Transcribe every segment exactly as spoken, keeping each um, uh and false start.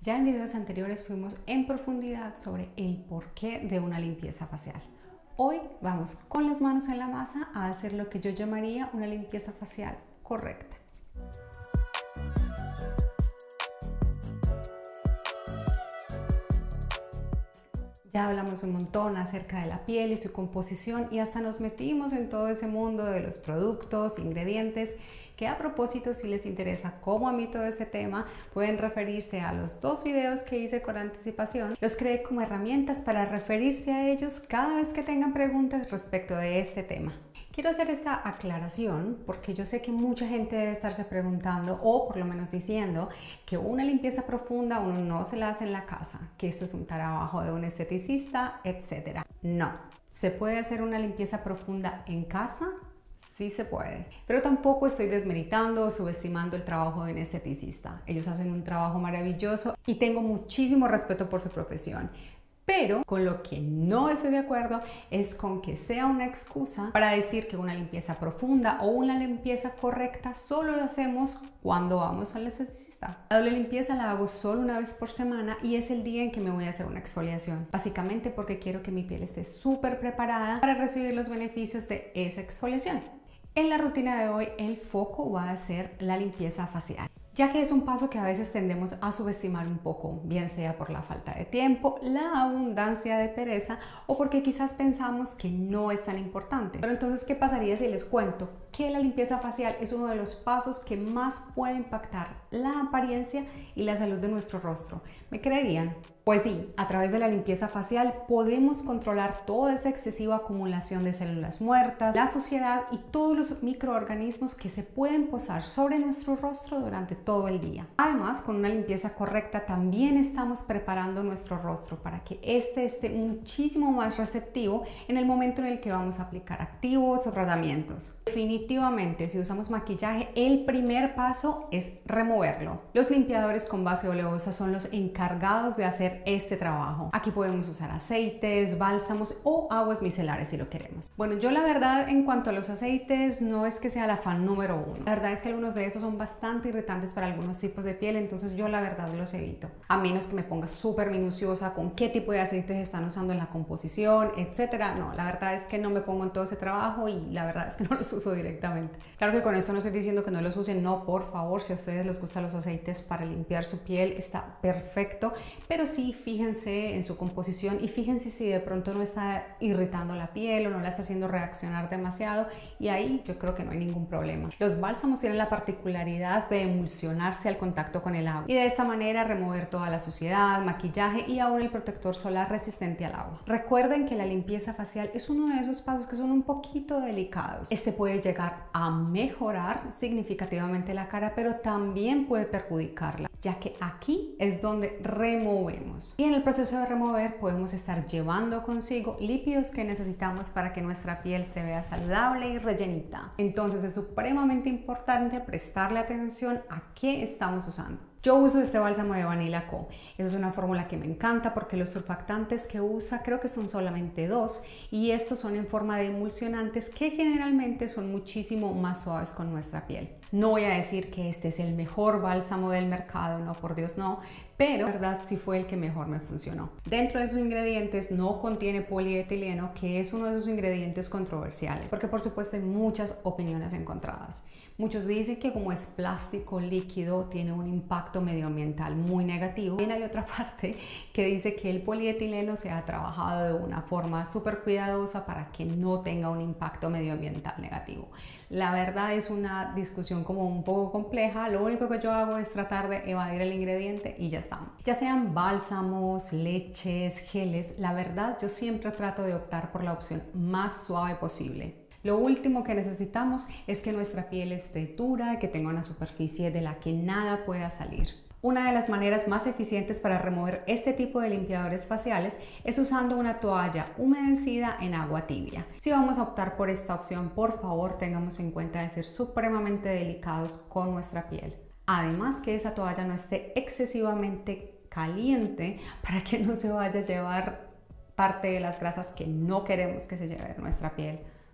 Ya en videos anteriores fuimos en profundidad sobre el porqué de una limpieza facial. Hoy vamos con las manos en la masa a hacer lo que yo llamaría una limpieza facial correcta. Ya hablamos un montón acerca de la piel y su composición y hasta nos metimos en todo ese mundo de los productos, ingredientes, que a propósito, si les interesa como a mí todo este tema, pueden referirse a los dos videos que hice con anticipación. Los creé como herramientas para referirse a ellos cada vez que tengan preguntas respecto de este tema. Quiero hacer esta aclaración porque yo sé que mucha gente debe estarse preguntando o por lo menos diciendo que una limpieza profunda uno no se la hace en la casa, que esto es un trabajo de un esteticista, etcétera. No, ¿se puede hacer una limpieza profunda en casa? Sí se puede, pero tampoco estoy desmeritando o subestimando el trabajo de un esteticista. Ellos hacen un trabajo maravilloso y tengo muchísimo respeto por su profesión. Pero con lo que no estoy de acuerdo es con que sea una excusa para decir que una limpieza profunda o una limpieza correcta solo lo hacemos cuando vamos al esteticista. La doble limpieza la hago solo una vez por semana y es el día en que me voy a hacer una exfoliación. Básicamente porque quiero que mi piel esté súper preparada para recibir los beneficios de esa exfoliación. En la rutina de hoy el foco va a ser la limpieza facial, ya que es un paso que a veces tendemos a subestimar un poco, bien sea por la falta de tiempo, la abundancia de pereza o porque quizás pensamos que no es tan importante. Pero entonces, ¿qué pasaría si les cuento que la limpieza facial es uno de los pasos que más puede impactar la apariencia y la salud de nuestro rostro? ¿Me creerían? Pues sí, a través de la limpieza facial podemos controlar toda esa excesiva acumulación de células muertas, la suciedad y todos los microorganismos que se pueden posar sobre nuestro rostro durante todo el día. Además, con una limpieza correcta también estamos preparando nuestro rostro para que este esté muchísimo más receptivo en el momento en el que vamos a aplicar activos o tratamientos. Definitivamente, si usamos maquillaje, el primer paso es removerlo. Los limpiadores con base oleosa son los encargados de hacer este trabajo. Aquí podemos usar aceites, bálsamos o aguas micelares si lo queremos. Bueno, yo la verdad en cuanto a los aceites no es que sea la fan número uno. La verdad es que algunos de estos son bastante irritantes para algunos tipos de piel, entonces yo la verdad los evito. A menos que me ponga súper minuciosa con qué tipo de aceites están usando en la composición, etcétera. No, la verdad es que no me pongo en todo ese trabajo y la verdad es que no los uso directamente. Claro que con esto no estoy diciendo que no los usen, no, por favor, si a ustedes les gustan los aceites para limpiar su piel, está perfecto, pero sí fíjense en su composición y fíjense si de pronto no está irritando la piel o no la está haciendo reaccionar demasiado y ahí yo creo que no hay ningún problema. Los bálsamos tienen la particularidad de emulsionarse al contacto con el agua y de esta manera remover toda la suciedad, maquillaje y aún el protector solar resistente al agua. Recuerden que la limpieza facial es uno de esos pasos que son un poquito delicados. Este puede llegar a mejorar significativamente la cara, pero también puede perjudicarla, ya que aquí es donde removemos. Y en el proceso de remover podemos estar llevando consigo lípidos que necesitamos para que nuestra piel se vea saludable y rellenita. Entonces es supremamente importante prestarle atención a qué estamos usando. Yo uso este bálsamo de Vanilla Co. Esa es una fórmula que me encanta porque los surfactantes que usa creo que son solamente dos y estos son en forma de emulsionantes que generalmente son muchísimo más suaves con nuestra piel. No voy a decir que este es el mejor bálsamo del mercado, no, por Dios no, pero la verdad sí fue el que mejor me funcionó. Dentro de sus ingredientes no contiene polietileno, que es uno de esos ingredientes controversiales, porque por supuesto hay muchas opiniones encontradas. Muchos dicen que como es plástico líquido tiene un impacto medioambiental muy negativo. También hay otra parte que dice que el polietileno se ha trabajado de una forma súper cuidadosa para que no tenga un impacto medioambiental negativo. La verdad es una discusión como un poco compleja. Lo único que yo hago es tratar de evadir el ingrediente y ya está. Ya sean bálsamos, leches, geles, la verdad yo siempre trato de optar por la opción más suave posible. Lo último que necesitamos es que nuestra piel esté dura, que tenga una superficie de la que nada pueda salir. Una de las maneras más eficientes para remover este tipo de limpiadores faciales es usando una toalla humedecida en agua tibia. Si vamos a optar por esta opción, por favor tengamos en cuenta de ser supremamente delicados con nuestra piel. Además que esa toalla no esté excesivamente caliente para que no se vaya a llevar parte de las grasas que no queremos que se lleve de nuestra piel.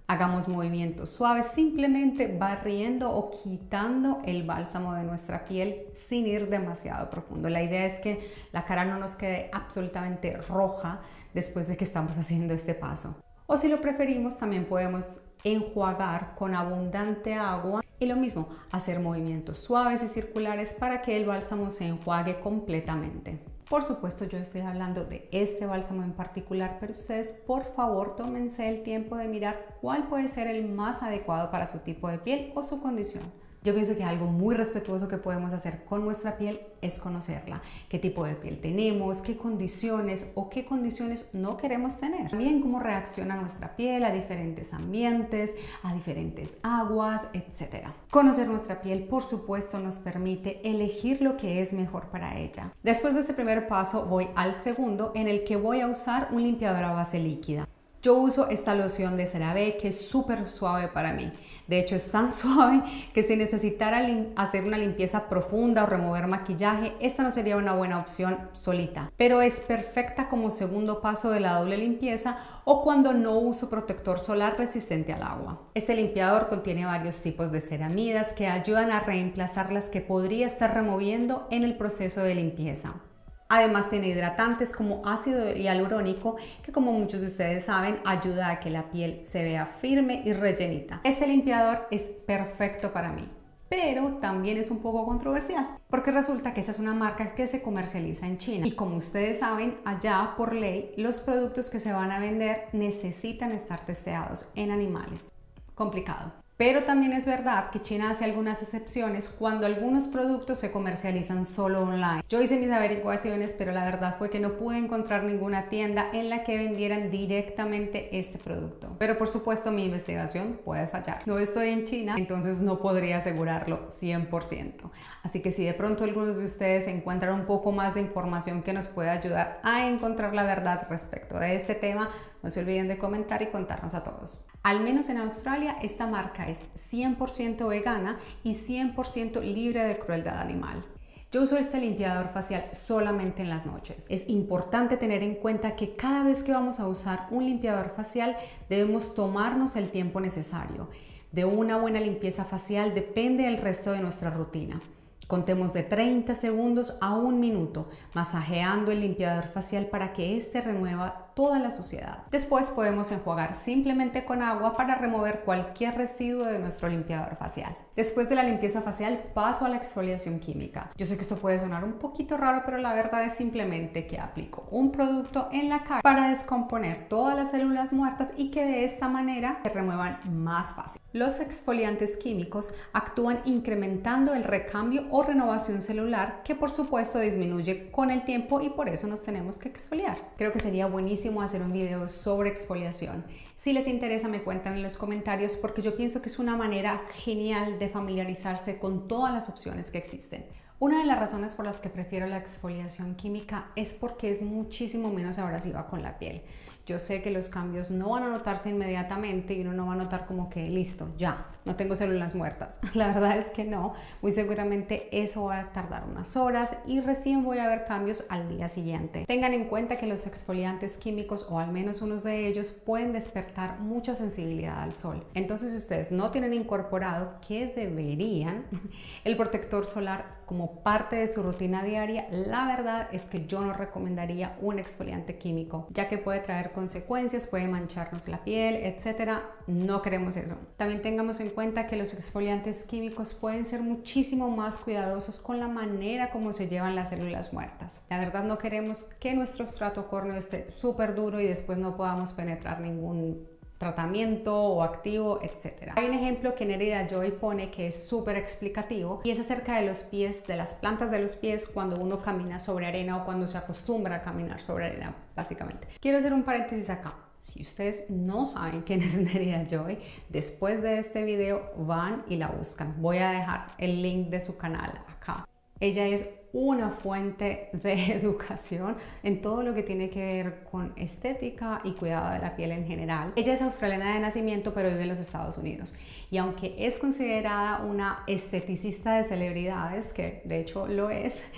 Hagamos movimientos suaves, simplemente barriendo o quitando el bálsamo de nuestra piel sin ir demasiado profundo. La idea es que la cara no nos quede absolutamente roja después de que estamos haciendo este paso. O si lo preferimos, también podemos enjuagar con abundante agua y lo mismo, hacer movimientos suaves y circulares para que el bálsamo se enjuague completamente. Por supuesto, yo estoy hablando de este bálsamo en particular, pero ustedes por favor tómense el tiempo de mirar cuál puede ser el más adecuado para su tipo de piel o su condición. Yo pienso que algo muy respetuoso que podemos hacer con nuestra piel es conocerla, qué tipo de piel tenemos, qué condiciones o qué condiciones no queremos tener. También cómo reacciona nuestra piel a diferentes ambientes, a diferentes aguas, etcétera. Conocer nuestra piel, por supuesto, nos permite elegir lo que es mejor para ella. Después de este primer paso, voy al segundo, en el que voy a usar un limpiador a base líquida. Yo uso esta loción de CeraVe que es súper suave para mí. De hecho, es tan suave que si necesitara hacer una limpieza profunda o remover maquillaje, esta no sería una buena opción solita. Pero es perfecta como segundo paso de la doble limpieza o cuando no uso protector solar resistente al agua. Este limpiador contiene varios tipos de ceramidas que ayudan a reemplazar las que podría estar removiendo en el proceso de limpieza. Además tiene hidratantes como ácido hialurónico que, como muchos de ustedes saben, ayuda a que la piel se vea firme y rellenita. Este limpiador es perfecto para mí, pero también es un poco controversial porque resulta que esa es una marca que se comercializa en China y, como ustedes saben, allá por ley los productos que se van a vender necesitan estar testeados en animales. Complicado. Pero también es verdad que China hace algunas excepciones cuando algunos productos se comercializan solo online. Yo hice mis averiguaciones, pero la verdad fue que no pude encontrar ninguna tienda en la que vendieran directamente este producto. Pero por supuesto mi investigación puede fallar. No estoy en China, entonces no podría asegurarlo cien por ciento. Así que si de pronto algunos de ustedes encuentran un poco más de información que nos pueda ayudar a encontrar la verdad respecto de este tema, no se olviden de comentar y contarnos a todos. Al menos en Australia, esta marca es cien por ciento vegana y cien por ciento libre de crueldad animal. Yo uso este limpiador facial solamente en las noches. Es importante tener en cuenta que cada vez que vamos a usar un limpiador facial debemos tomarnos el tiempo necesario. De una buena limpieza facial depende el resto de nuestra rutina. Contemos de treinta segundos a un minuto, masajeando el limpiador facial para que éste remueva toda la suciedad. Después podemos enjuagar simplemente con agua para remover cualquier residuo de nuestro limpiador facial. Después de la limpieza facial paso a la exfoliación química. Yo sé que esto puede sonar un poquito raro, pero la verdad es simplemente que aplico un producto en la cara para descomponer todas las células muertas y que de esta manera se remuevan más fácil. Los exfoliantes químicos actúan incrementando el recambio o renovación celular, que por supuesto disminuye con el tiempo y por eso nos tenemos que exfoliar. Creo que sería buenísimo hacer un video sobre exfoliación. Si les interesa, me cuentan en los comentarios porque yo pienso que es una manera genial de familiarizarse con todas las opciones que existen. Una de las razones por las que prefiero la exfoliación química es porque es muchísimo menos abrasiva con la piel. Yo sé que los cambios no van a notarse inmediatamente y uno no va a notar como que listo, ya, no tengo células muertas. La verdad es que no, muy seguramente eso va a tardar unas horas y recién voy a ver cambios al día siguiente. Tengan en cuenta que los exfoliantes químicos, o al menos unos de ellos, pueden despertar mucha sensibilidad al sol. Entonces, si ustedes no tienen incorporado, que deberían, el protector solar como parte de su rutina diaria, la verdad es que yo no recomendaría un exfoliante químico, ya que puede traer consecuencias, puede mancharnos la piel, etcétera. No queremos eso. También tengamos en cuenta que los exfoliantes químicos pueden ser muchísimo más cuidadosos con la manera como se llevan las células muertas. La verdad, no queremos que nuestro estrato córneo esté súper duro y después no podamos penetrar ningún tratamiento o activo, etcétera. Hay un ejemplo que Nerida Joy pone que es súper explicativo y es acerca de los pies, de las plantas de los pies cuando uno camina sobre arena o cuando se acostumbra a caminar sobre arena, básicamente. Quiero hacer un paréntesis acá. Si ustedes no saben quién es Nerida Joy, después de este video van y la buscan. Voy a dejar el link de su canal acá. Ella es una fuente de educación en todo lo que tiene que ver con estética y cuidado de la piel en general. Ella es australiana de nacimiento, pero vive en los Estados Unidos. Y aunque es considerada una esteticista de celebridades, que de hecho lo es,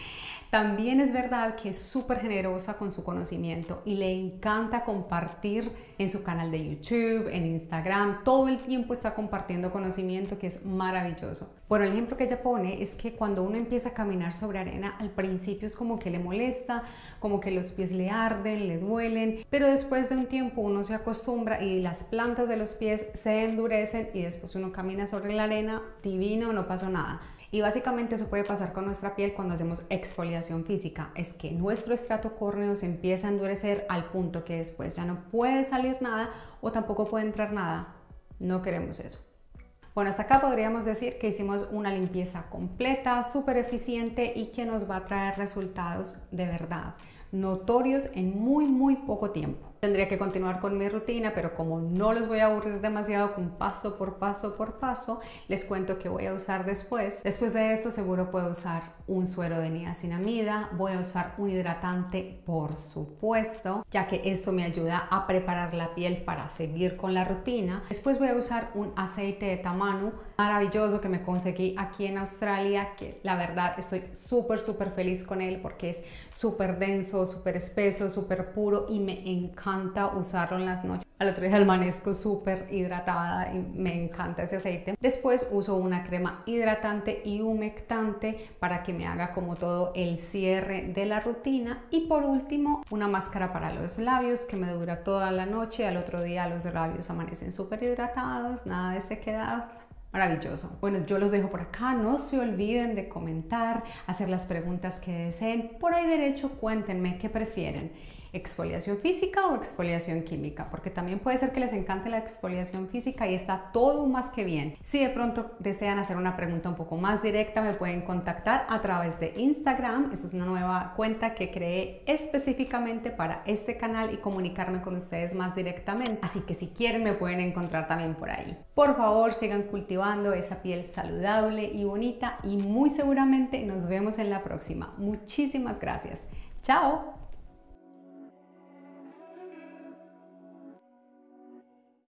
También es verdad que es súper generosa con su conocimiento y le encanta compartir en su canal de YouTube, en Instagram, todo el tiempo está compartiendo conocimiento que es maravilloso. Bueno, el ejemplo que ella pone es que cuando uno empieza a caminar sobre arena, al principio es como que le molesta, como que los pies le arden, le duelen, pero después de un tiempo uno se acostumbra y las plantas de los pies se endurecen y después uno camina sobre la arena, divino, no pasó nada. Y básicamente eso puede pasar con nuestra piel cuando hacemos exfoliación física, es que nuestro estrato córneo se empieza a endurecer al punto que después ya no puede salir nada o tampoco puede entrar nada. No queremos eso. Bueno, hasta acá podríamos decir que hicimos una limpieza completa, súper eficiente y que nos va a traer resultados de verdad, notorios en muy muy poco tiempo. Tendría que continuar con mi rutina, pero como no los voy a aburrir demasiado con paso por paso por paso, les cuento que voy a usar después. Después de esto seguro puedo usar un suero de niacinamida, voy a usar un hidratante por supuesto, ya que esto me ayuda a preparar la piel para seguir con la rutina. Después voy a usar un aceite de tamanu maravilloso que me conseguí aquí en Australia, que la verdad estoy súper súper feliz con él porque es súper denso, súper espeso, súper puro y me encanta usarlo en las noches. Al otro día amanezco súper hidratada y me encanta ese aceite. Después uso una crema hidratante y humectante para que me haga como todo el cierre de la rutina. Y por último, una máscara para los labios que me dura toda la noche. Al otro día los labios amanecen súper hidratados, nada de sequedad. Maravilloso. Bueno, yo los dejo por acá. No se olviden de comentar, hacer las preguntas que deseen. Por ahí derecho, cuéntenme qué prefieren. ¿Exfoliación física o exfoliación química? Porque también puede ser que les encante la exfoliación física y está todo más que bien. Si de pronto desean hacer una pregunta un poco más directa, me pueden contactar a través de Instagram. Esta es una nueva cuenta que creé específicamente para este canal y comunicarme con ustedes más directamente. Así que si quieren me pueden encontrar también por ahí. Por favor, sigan cultivando esa piel saludable y bonita y muy seguramente nos vemos en la próxima. Muchísimas gracias. ¡Chao!